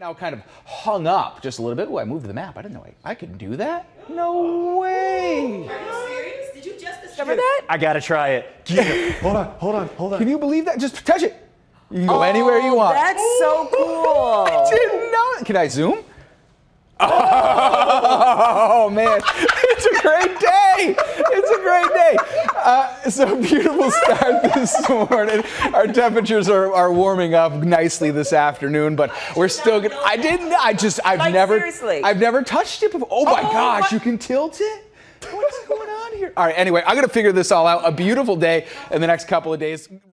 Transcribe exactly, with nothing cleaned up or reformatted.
now kind of hung up just a little bit. Oh, I moved the map. I didn't know I, I could do that. No way. Are you serious? Did you just discover that? I gotta try it. Hold on, hold on, hold on. Can you believe that? Just touch it. You can go Oh, anywhere you want. That's so cool. I didn't know. Can I zoom? Oh, man. It's a great day. It's a great day. Uh, it's a beautiful start this morning. Our temperatures are, are warming up nicely this afternoon, but we're still gonna, I didn't, I just, I've Like, never, seriously? I've never touched it before. Oh my Oh, gosh, my- you can tilt it? What's going on here? All right, anyway, I'm gonna figure this all out. A beautiful day in the next couple of days.